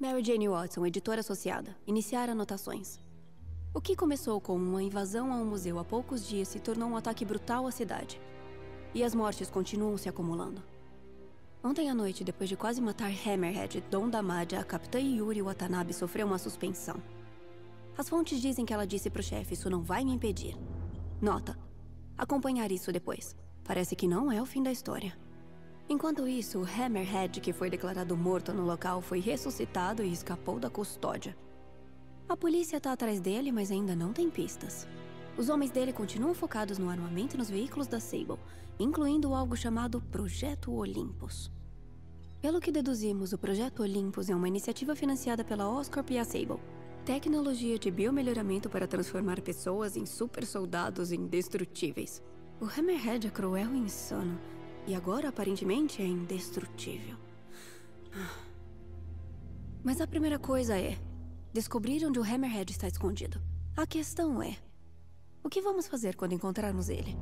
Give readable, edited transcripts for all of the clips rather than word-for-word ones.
Mary Jane Watson, editora associada. Iniciar anotações. O que começou com uma invasão a um museu há poucos dias se tornou um ataque brutal à cidade. E as mortes continuam se acumulando. Ontem à noite, depois de quase matar Hammerhead, Don Damaja, a capitã Yuri Watanabe sofreu uma suspensão. As fontes dizem que ela disse pro chefe, isso não vai me impedir. Nota. Acompanhar isso depois. Parece que não é o fim da história. Enquanto isso, o Hammerhead, que foi declarado morto no local, foi ressuscitado e escapou da custódia. A polícia tá atrás dele, mas ainda não tem pistas. Os homens dele continuam focados no armamento e nos veículos da Sable, incluindo algo chamado Projeto Olympus. Pelo que deduzimos, o Projeto Olympus é uma iniciativa financiada pela Oscorp e a Sable. Tecnologia de biomelhoramento para transformar pessoas em super soldados indestrutíveis. O Hammerhead é cruel e insano, e agora aparentemente é indestrutível. Mas a primeira coisa é descobrir onde o Hammerhead está escondido. A questão é, o que vamos fazer quando encontrarmos ele?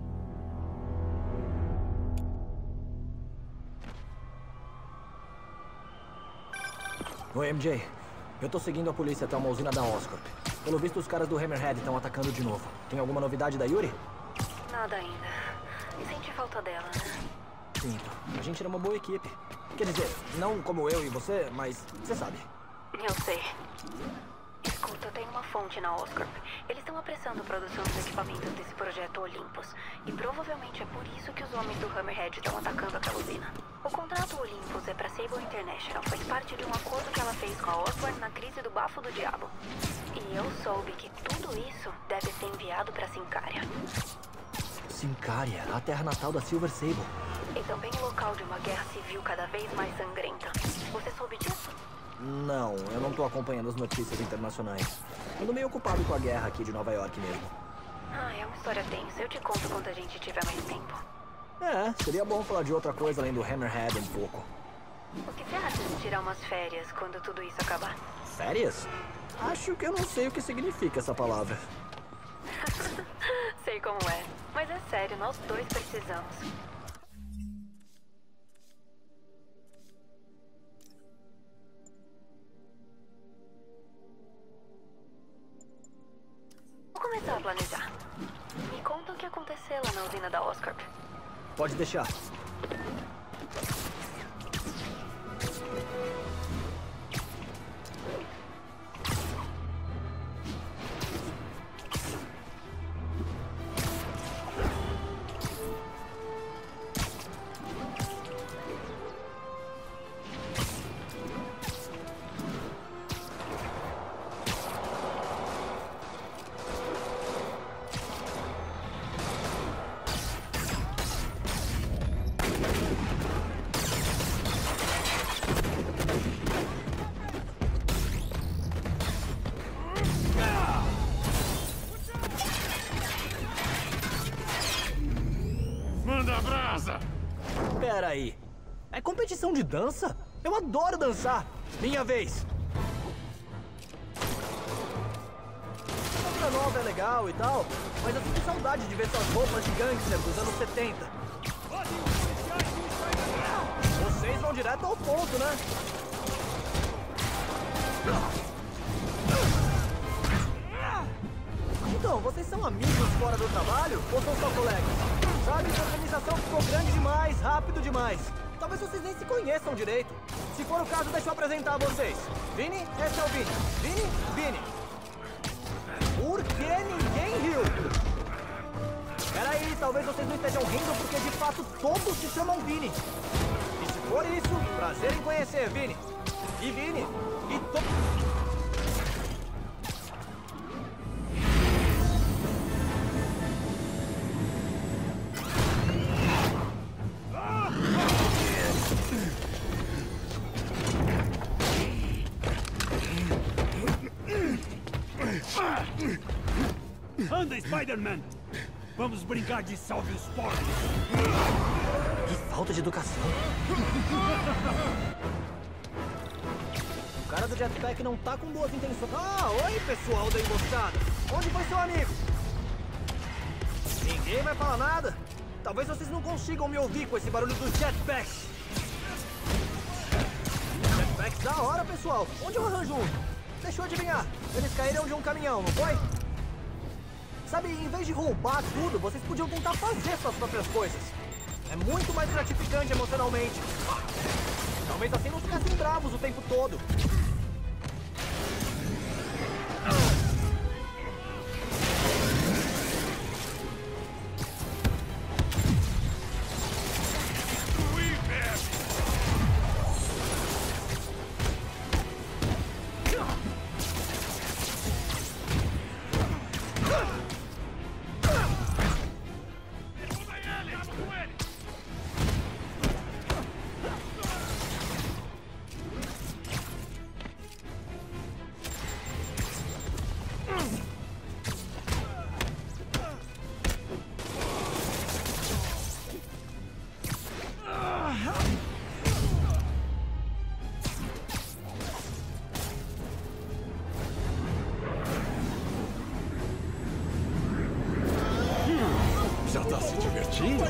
Oi, MJ. Eu tô seguindo a polícia até uma usina da Oscorp. Pelo visto, os caras do Hammerhead estão atacando de novo. Tem alguma novidade da Yuri? Nada ainda. E sente falta dela, né? Sinto. A gente era uma boa equipe. Quer dizer, não como eu e você, mas você sabe. Eu sei. Escuta, tem uma fonte na Oscorp. Eles estão apressando a produção dos equipamentos desse projeto Olympus. E provavelmente é por isso que os homens do Hammerhead estão atacando aquela usina. O contrato Olympus é para Sable International. Faz parte de um acordo que ela fez com a Osborn na crise do Bafo do Diabo. E eu soube que tudo isso deve ser enviado para Sincaria. Sincaria, a terra natal da Silver Sable. E também o local de uma guerra civil cada vez mais sangrenta. Você soube disso? Não, eu não tô acompanhando as notícias internacionais. Ando meio ocupado com a guerra aqui de Nova York mesmo. É uma história tensa. Eu te conto quando a gente tiver mais tempo. Seria bom falar de outra coisa além do Hammerhead um pouco. O que você acha de tirar umas férias quando tudo isso acabar? Férias? Acho que eu não sei o que significa essa palavra. Sei como é. Mas é sério, nós dois precisamos. Vou começar a planejar. Me conta o que aconteceu lá na usina da Oscorp. Pode deixar. Manda brasa! Pera aí. É competição de dança? Eu adoro dançar. Minha vez. A obra nova é legal e tal, mas eu sinto saudade de ver suas roupas de gangster dos anos 70. Vocês vão direto ao ponto, né? Então, vocês são amigos fora do trabalho ou são só colegas? Sabe, a organização ficou grande demais, rápido demais. Talvez vocês nem se conheçam direito. Se for o caso, deixa eu apresentar vocês. Vini, esse é o Vini. Vini, Vini. Por que ninguém riu? Peraí, talvez vocês não estejam rindo porque de fato todos se chamam Vini. E se for isso, prazer em conhecer, Vini. E Vini, e Anda, Spider-Man! Vamos brincar de salve os porcos! Que falta de educação. O cara do jetpack não tá com boas intenções. Oi, pessoal da emboscada. Onde foi seu amigo? Ninguém vai falar nada? Talvez vocês não consigam me ouvir com esse barulho do jetpack. Tracks da hora, pessoal. Onde eu arranjo um? Deixa eu adivinhar. Eles caíram de um caminhão, não foi? Sabe, em vez de roubar tudo, vocês podiam tentar fazer suas próprias coisas. É muito mais gratificante emocionalmente. Talvez assim não ficassem bravos o tempo todo. Já tá se divertindo?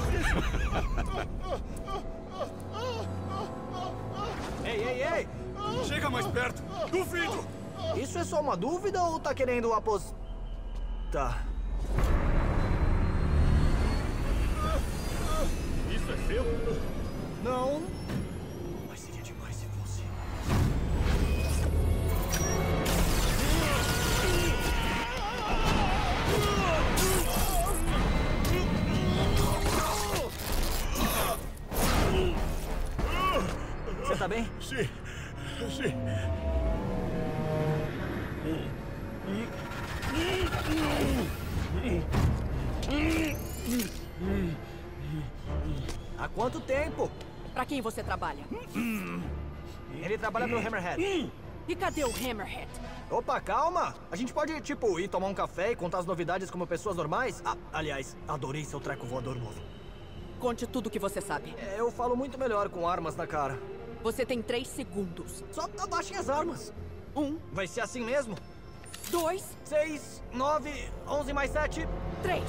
Ei! Chega mais perto! Duvido! Isso é só uma dúvida ou tá querendo Tá. Isso é seu? Não. Mas seria demais se fosse. Você tá bem? Sim. Há quanto tempo? Pra quem você trabalha? Ele trabalha pro Hammerhead. E cadê o Hammerhead? Opa, calma! A gente pode, tipo, ir tomar um café e contar as novidades como pessoas normais? Ah, aliás, adorei seu treco voador novo. Conte tudo o que você sabe. Eu falo muito melhor com armas na cara. Você tem 3 segundos. Só abaixem as armas. 1, Vai ser assim mesmo? 2, 6, 9, 11 mais 7. 3.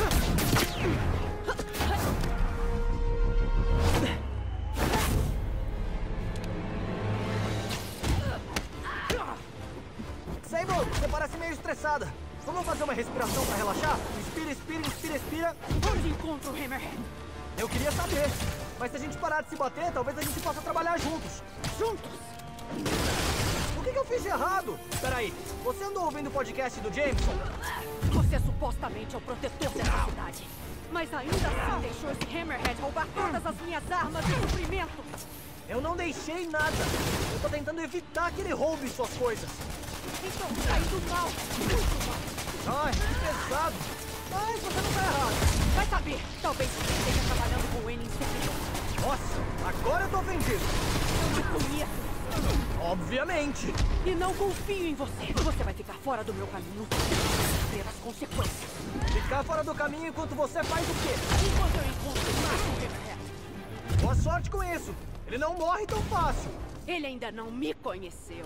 Sable, você parece meio estressada. Vamos fazer uma respiração pra relaxar? Inspira. Onde encontro o Hammerhead? Eu queria saber. Mas se a gente parar de se bater, talvez a gente possa trabalhar juntos. Juntos? O que eu fiz de errado? Peraí, você andou ouvindo o podcast do Jameson? Você supostamente é o protetor dessa cidade. Mas ainda assim deixou esse Hammerhead roubar todas as minhas armas e suprimento. Eu não deixei nada. Eu tô tentando evitar que ele roube suas coisas. Então tá indo mal. Muito mal. Ai, que pesado. Mas você não tá errado. Vai saber. Talvez você esteja trabalhando com ele em segredo. Nossa, agora eu tô ofendido. Eu te conheço. Obviamente. E não confio em você. Você vai ficar fora do meu caminho. Sofrer as consequências. Ficar fora do caminho enquanto você faz o quê? Enquanto eu encontro mais um Hammerhead. Boa sorte com isso. Ele não morre tão fácil. Ele ainda não me conheceu.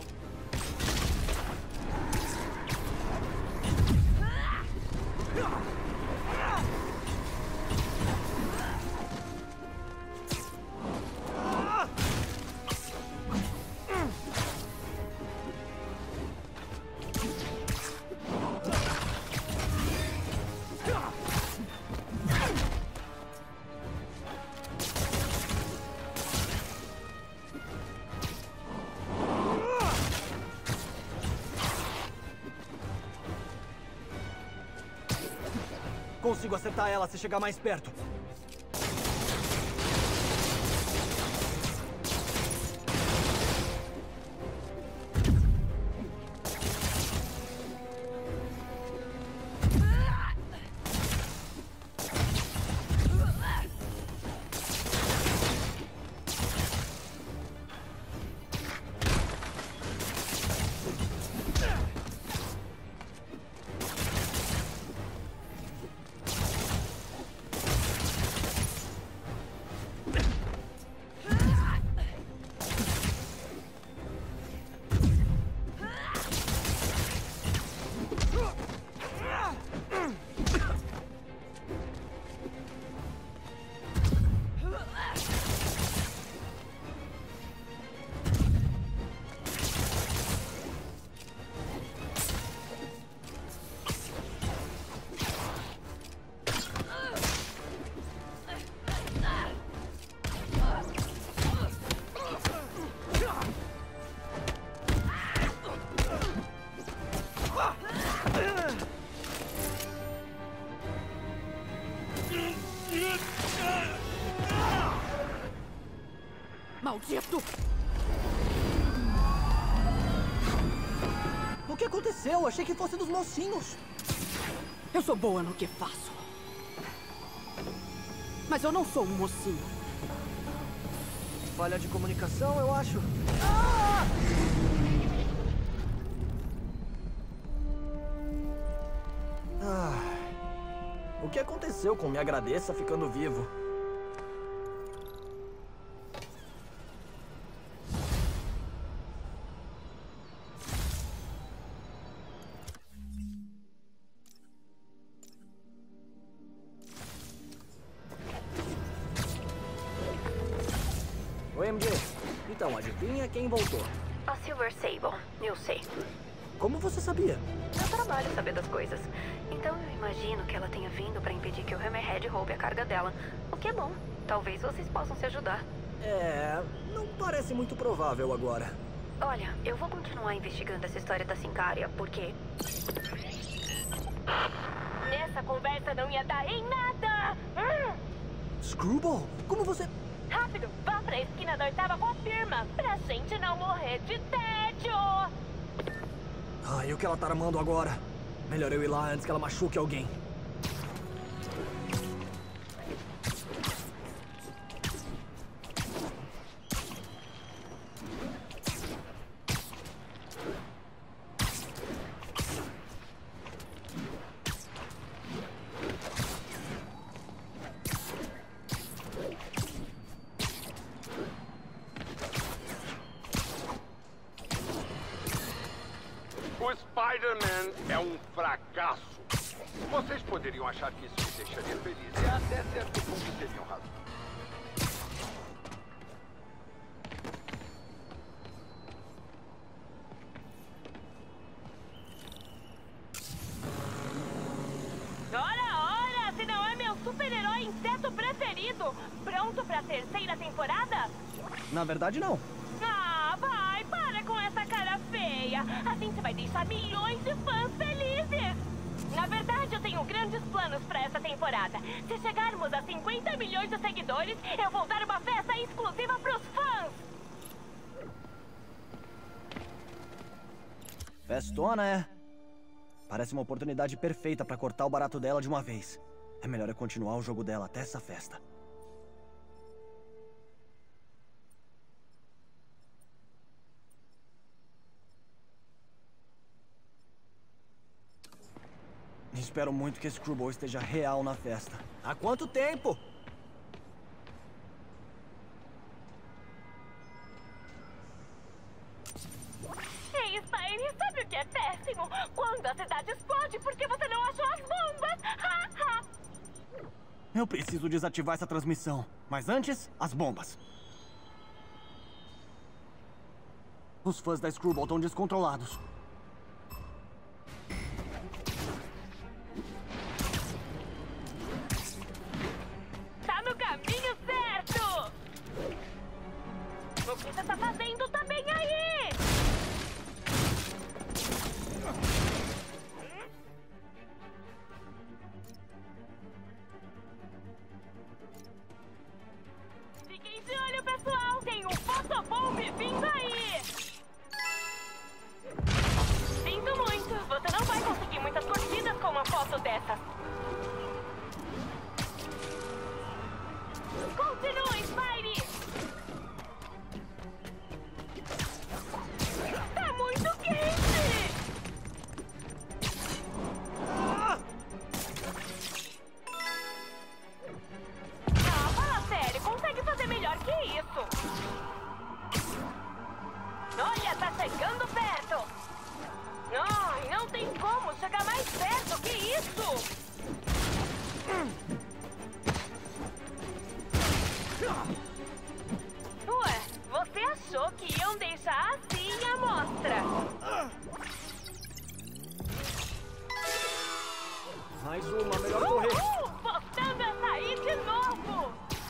Consigo acertar ela se chegar mais perto. Maldito! O que aconteceu? Achei que fosse dos mocinhos. Eu sou boa no que faço. Mas eu não sou um mocinho. Falha de comunicação, eu acho. O que aconteceu com Me Agradeça ficando vivo? Oi, MJ. Então, adivinha quem voltou? A Silver Sable, eu sei. Como você sabia? Eu trabalho saber das coisas. Então eu imagino que ela tenha vindo para impedir que o Hammerhead roube a carga dela. O que é bom. Talvez vocês possam se ajudar. Não parece muito provável agora. Olha, eu vou continuar investigando essa história da Sincária, porque... Nessa conversa não ia dar em nada! Screwball, como você... Rápido, vá pra esquina da 8ª com a firma, pra gente não morrer de tédio! E o que ela tá armando agora? Melhor eu ir lá antes que ela machuque alguém. O Spider-Man é um fracasso. Vocês poderiam achar que isso me deixaria feliz. E até certo ponto teriam razão. Ora! Se não é meu super-herói inseto preferido! Pronto pra 3ª temporada? Na verdade, não. Vai! Para com essa cara feia! Assim você vai deixar milhões de fãs felizes! Na verdade, eu tenho grandes planos pra essa temporada. Se chegarmos a 50 milhões de seguidores, eu vou dar uma festa exclusiva pros fãs! Festona, é? Parece uma oportunidade perfeita pra cortar o barato dela de uma vez. É melhor eu continuar o jogo dela até essa festa. Espero muito que Screwball esteja real na festa. Há quanto tempo? Ei, Spidey, sabe o que é péssimo? Quando a cidade explode porque você não achou as bombas! Eu preciso desativar essa transmissão. Mas antes, as bombas. Os fãs da Screwball estão descontrolados. Tá no caminho certo! O que você tá fazendo tá bem aí! Fiquem de olho, pessoal! Tem um fotobomb vindo aí! Sinto muito, você não vai conseguir muitas curtidas com uma foto dessas. Continue, Spidey! Tá muito quente! Fala sério, consegue fazer melhor que isso? Olha, tá chegando perto! Ai, não tem como chegar mais perto, que isso? Ué, você achou que iam deixar assim a mostra? Mais uma, melhor correr. Voltando a sair de novo!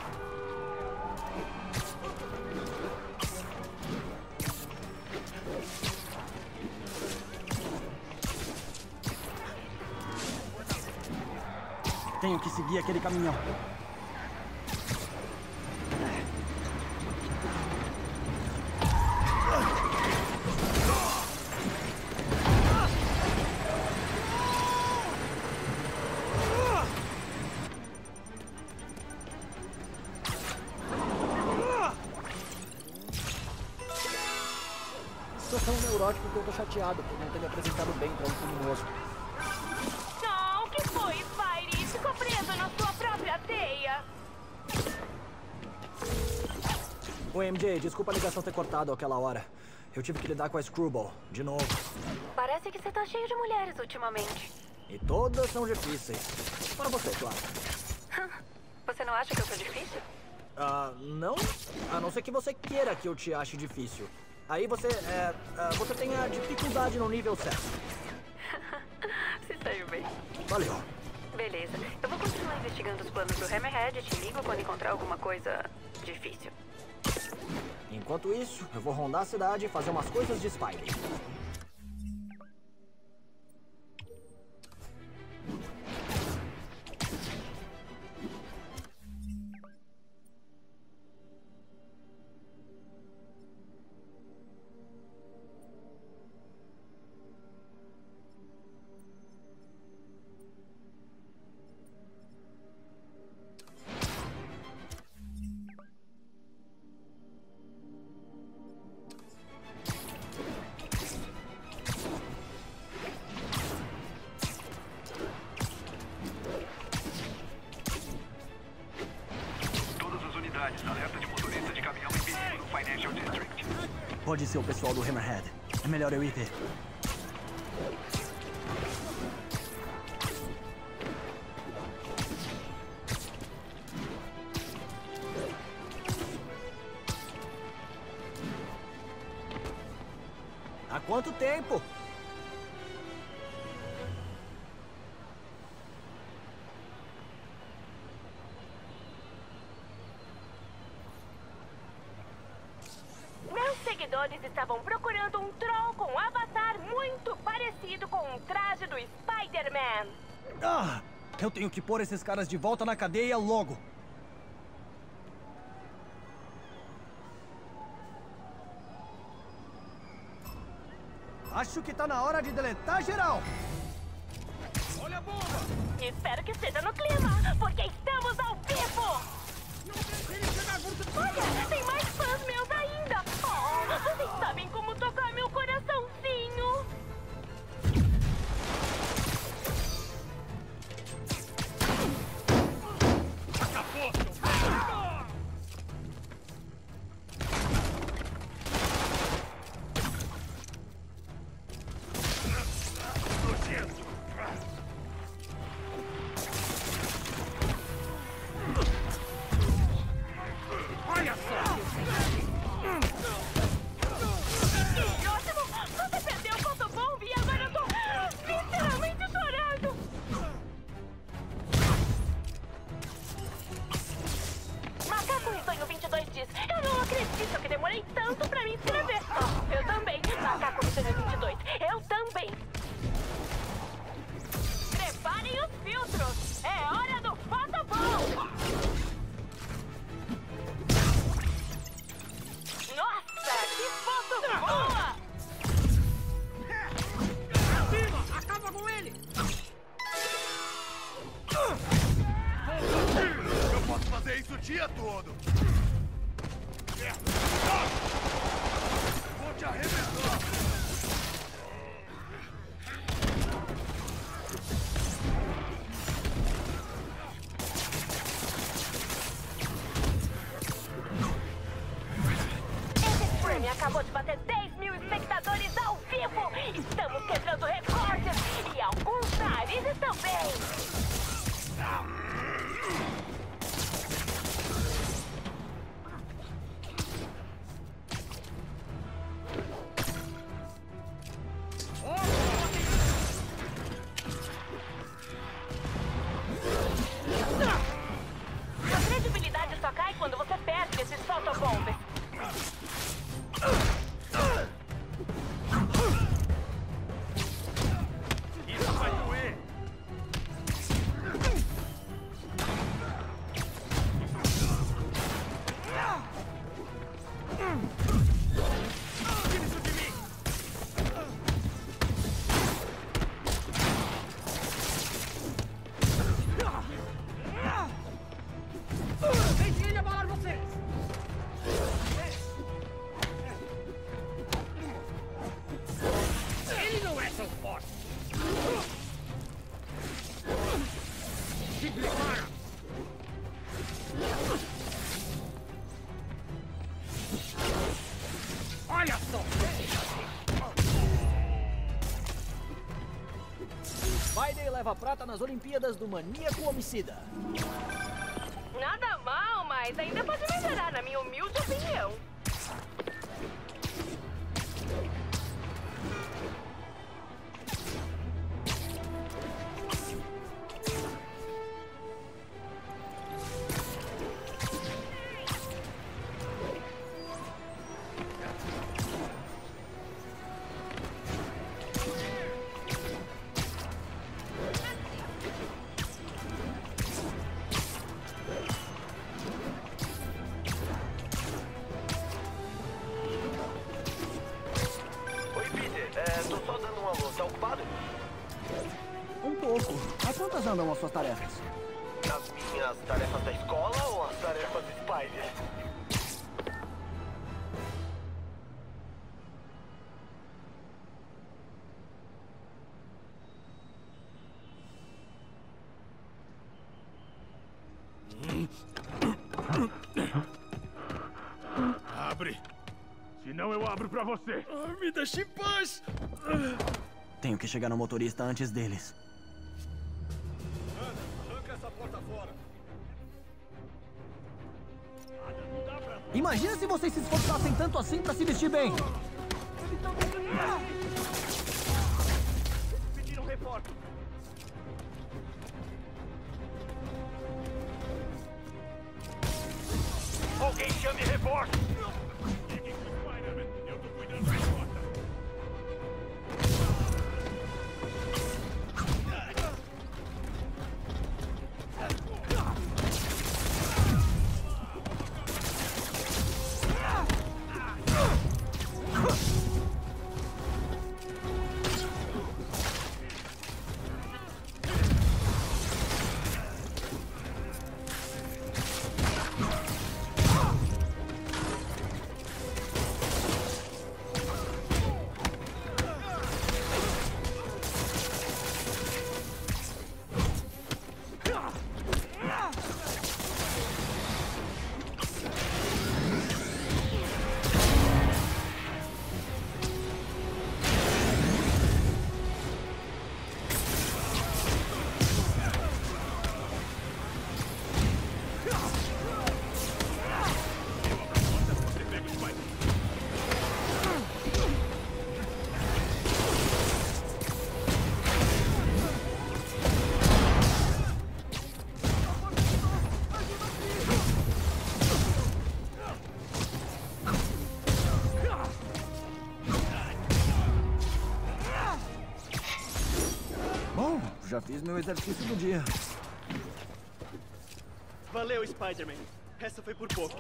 Tenho que seguir aquele caminhão. trote porque eu tô chateado por não ter me apresentado bem pra um criminoso. Não, o que foi, Spidey? Ficou preso na sua própria teia. Oi, MJ, desculpa a ligação ter cortado aquela hora. Eu tive que lidar com a Screwball, de novo. Parece que você tá cheio de mulheres ultimamente. E todas são difíceis. Para você, claro. Você não acha que eu sou difícil? Não? A não ser que você queira que eu te ache difícil. Aí você tem a dificuldade no nível certo. Se saiu bem. Valeu. Beleza. Eu vou continuar investigando os planos do Hammerhead e te ligo quando encontrar alguma coisa difícil. Enquanto isso, eu vou rondar a cidade e fazer umas coisas de Spidey. Alerta de motorista de caminhão em perigo no Financial District. Pode ser o pessoal do Hammerhead. É melhor eu ir ver. Há quanto tempo? Meus seguidores estavam procurando um troll com um avatar muito parecido com um traje do Spider-Man. Eu tenho que pôr esses caras de volta na cadeia logo. Acho que tá na hora de deletar geral. Olha a bomba! Espero que esteja no clima, porque estamos ao vivo! Não deixe ele chegar junto de Olha, tem mais fãs meus ainda! Oh, vocês sabem como tocar meu coraçãozinho! Acabou, seu... Nojento! Olha só! Que ótimo! Você perdeu o fotobomb e agora eu tô literalmente chorando! Macaco Risonho 22 diz: eu não acredito que demorei tanto pra me inscrever. Oh, eu também. Macaco Risonho 22, eu também. Preparem os filtros. É hora do fotobomb. Nossa, que foto boa! Cima! Acaba com ele! Eu posso fazer isso o dia todo! Vou te arrebentar! Esse stream acabou de bater 10 mil espectadores ao vivo! Estamos quebrando recordes e alguns narizes também! A credibilidade só cai quando você perde esses fotobombes. leva prata nas Olimpíadas do Maníaco Homicida. Nada mal, mas ainda pode melhorar, na minha humilde opinião. Um pouco. A quantas andam as suas tarefas? As minhas tarefas da escola ou as tarefas Spider? Abre. Senão eu abro pra você. Me deixe em paz! Tenho que chegar no motorista antes deles. Arranca essa porta fora. Imagina se vocês se esforçassem tanto assim pra se vestir bem! Pediram reforço. Alguém chame reforço! Spider-Man, eu tô cuidando da porta. Bom, já fiz meu exercício do dia. Valeu, Spider-Man. Essa foi por pouco.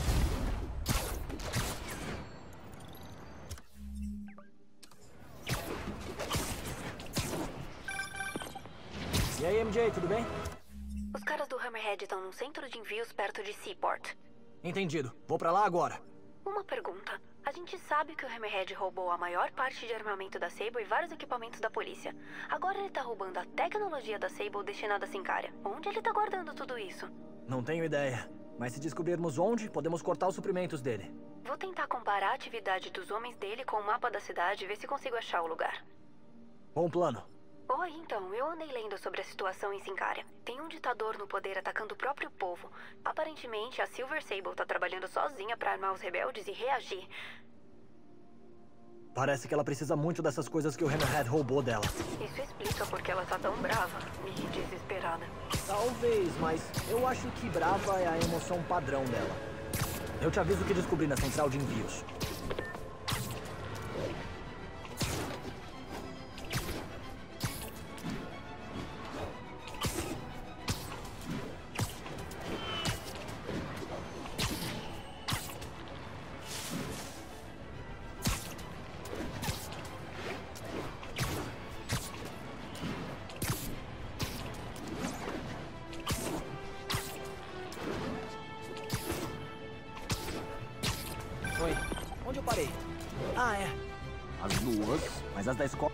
E aí, MJ, tudo bem? Os caras do Hammerhead estão num centro de envios perto de Seaport. Entendido. Vou pra lá agora. Uma pergunta. A gente sabe que o Hammerhead roubou a maior parte de armamento da Sable e vários equipamentos da polícia. Agora ele tá roubando a tecnologia da Sable destinada a Symkaria. Onde ele tá guardando tudo isso? Não tenho ideia. Mas se descobrirmos onde, podemos cortar os suprimentos dele. Vou tentar comparar a atividade dos homens dele com o mapa da cidade e ver se consigo achar o lugar. Bom plano. Oi, então, eu andei lendo sobre a situação em Symkaria. Tem um ditador no poder atacando o próprio povo. Aparentemente, a Silver Sable tá trabalhando sozinha pra armar os rebeldes e reagir. Parece que ela precisa muito dessas coisas que o Hammerhead roubou dela. Isso explica porque ela tá tão brava e desesperada. Talvez, mas eu acho que brava é a emoção padrão dela. Eu te aviso o que descobri na central de envios. Oi, onde eu parei? Ah, é. As duas, mas as da escola...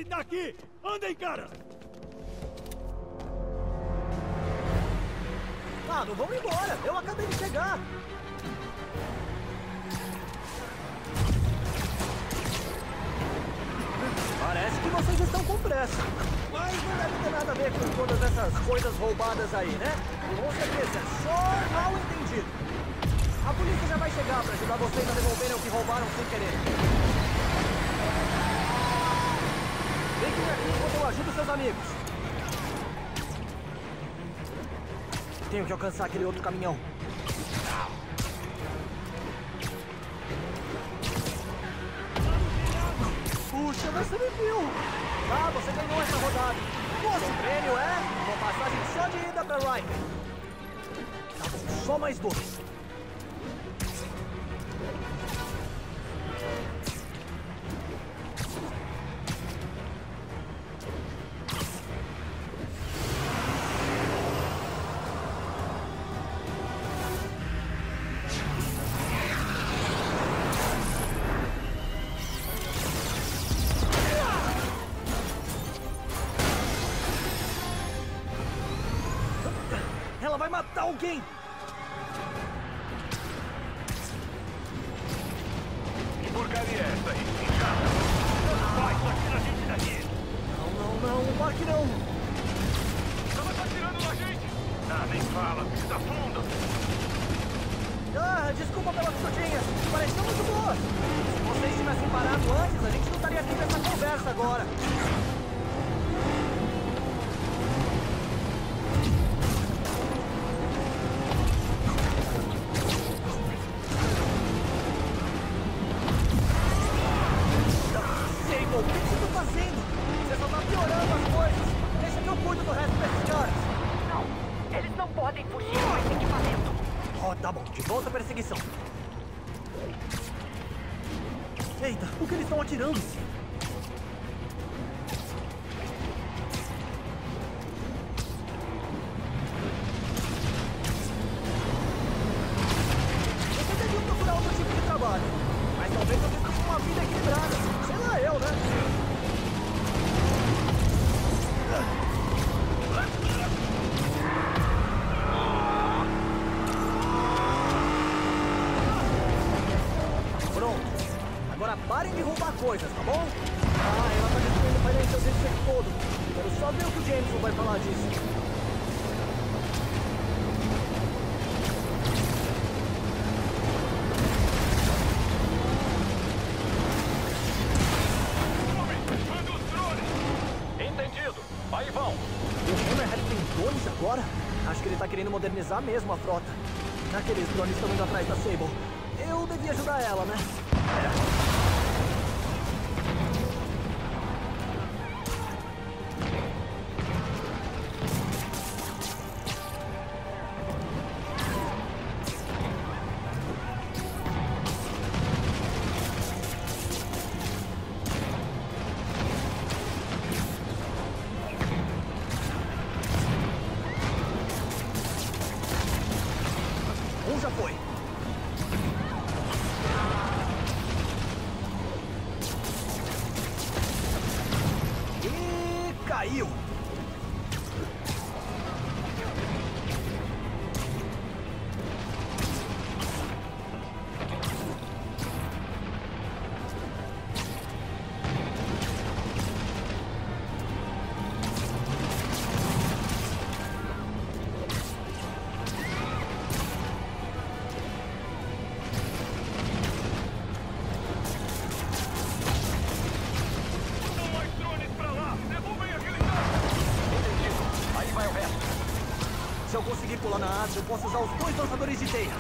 Ele tá aqui! Andem, cara! Ah, não vamos embora! Eu acabei de chegar! Parece que vocês estão com pressa. Mas não deve ter nada a ver com todas essas coisas roubadas aí, né? Com certeza, é só mal entendido. A polícia já vai chegar para ajudar vocês a devolverem o que roubaram sem querer. Fiquem aqui enquanto eu ajudo seus amigos. Tenho que alcançar aquele outro caminhão. Puxa, você me viu! Ah, você ganhou essa rodada. Nosso prêmio é uma passagem só de ida pra Riker. Tá bom, só mais 2. Ela vai matar alguém! Que porcaria é essa aí? Vai, só tira a gente daqui! Não, claro que não! Ela tá atirando na gente! Ah, nem fala, pisa fundo! Ah, desculpa pelas frutinhas, pareciam muito boas! Se vocês tivessem parado antes, a gente não estaria aqui nessa conversa agora! O que você tá fazendo? Você só tá piorando as coisas. Deixa que eu cuido do resto desses caras. Não, eles não podem fugir com esse equipamento. Oh, tá bom. De volta à perseguição. Eita, o que eles estão atirando? Vocês deviam procurar outro tipo de trabalho. Mas talvez eu tenha uma vida equilibrada. Sei lá eu, né? Pronto. Agora parem de roubar coisas, tá bom? Ah, ela tá destruindo o Financial District todo. Quero só ver o que o Jameson vai falar disso. Aí vão! O Hammerhead tem drones agora? Acho que ele tá querendo modernizar mesmo a frota. Aqueles drones estão indo atrás da Sable. Eu devia ajudar ela, né? Já foi. E caiu. Se eu conseguir pular na asa, eu posso usar os 2 lançadores de teia.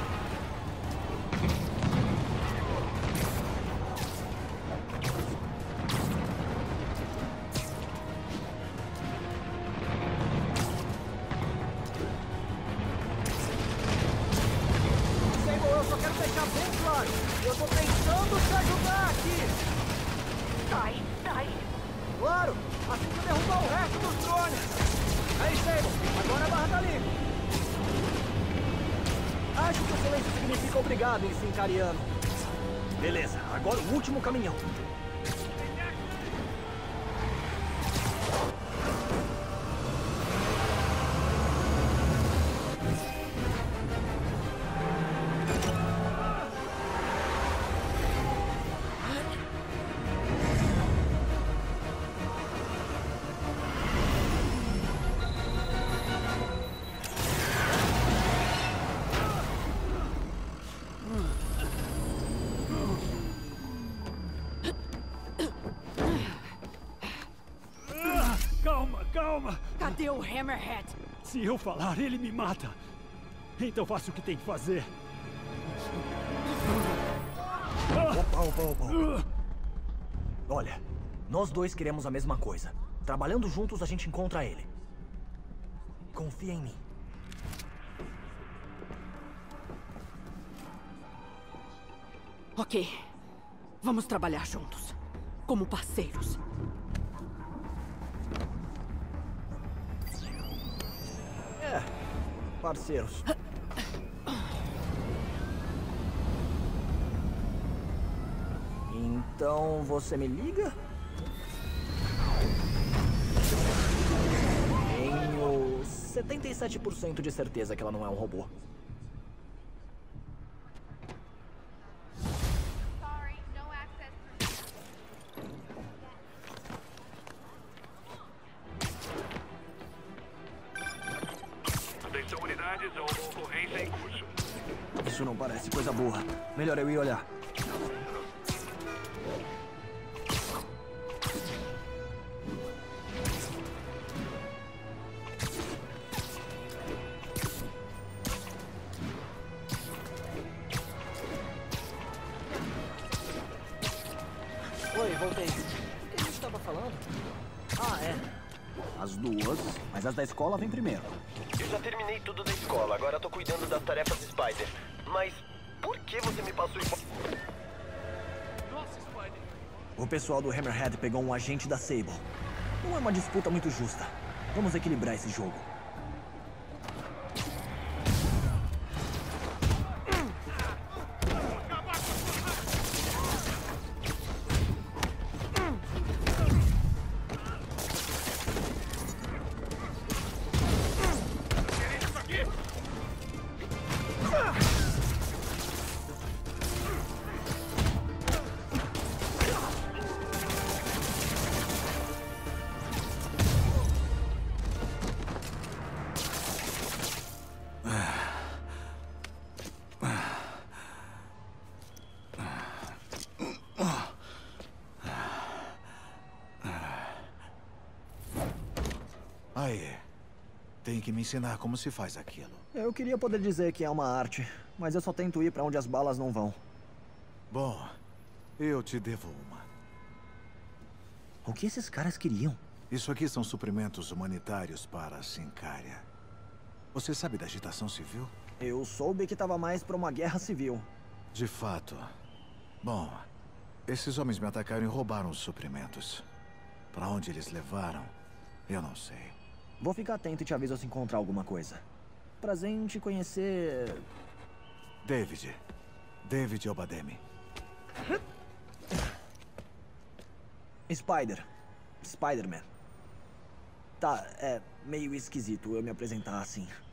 Sable, eu só quero deixar bem claro. Eu tô tentando te ajudar aqui. Sai. Claro, assim que eu derrubar o resto dos drones. Aí, Sable, agora a barra tá livre. Acho que o silêncio significa obrigado em Sincariano. Beleza, agora o último caminhão. calma. Cadê o Hammerhead? Se eu falar, ele me mata. Então faça o que tem que fazer. Opa. Olha, nós dois queremos a mesma coisa. Trabalhando juntos, a gente encontra ele. Confia em mim. Ok. Vamos trabalhar juntos. Como parceiros. Parceiros. Então você me liga? Tenho 77% de certeza que ela não é um robô. Atenção, unidades, há uma ocorrência em curso. Isso não parece coisa boa. Melhor eu ir olhar. Oi, voltei. O que a gente estava falando? Ah, é. As duas, mas as da escola vêm primeiro. Eu já terminei tudo da escola, agora tô cuidando das tarefas Spider. Mas por que você me passou igual? Nossa, Spider. O pessoal do Hammerhead pegou um agente da Sable. Não é uma disputa muito justa. Vamos equilibrar esse jogo. Aí, tem que me ensinar como se faz aquilo. Eu queria poder dizer que é uma arte, mas eu só tento ir pra onde as balas não vão. Bom, eu te devo uma. O que esses caras queriam? Isso aqui são suprimentos humanitários para a Sincária. Você sabe da agitação civil? Eu soube que tava mais pra uma guerra civil. De fato. Bom, esses homens me atacaram e roubaram os suprimentos. Pra onde eles levaram, eu não sei. Vou ficar atento e te aviso se encontrar alguma coisa. Prazer em te conhecer... David Obademi. Spider-Man. Tá, é meio esquisito eu me apresentar assim.